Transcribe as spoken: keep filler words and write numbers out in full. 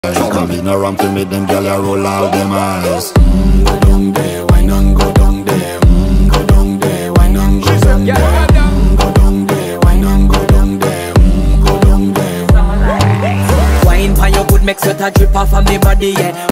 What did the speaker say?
Come in around to meet them, girl, you roll out them eyes. Mm, go down there, why not go down there? Mm, go down there, why not go down there? Mm, go down there, why not go down there? Mm, go down there. Wine for your good, make sweat a drip off of me body, yeah.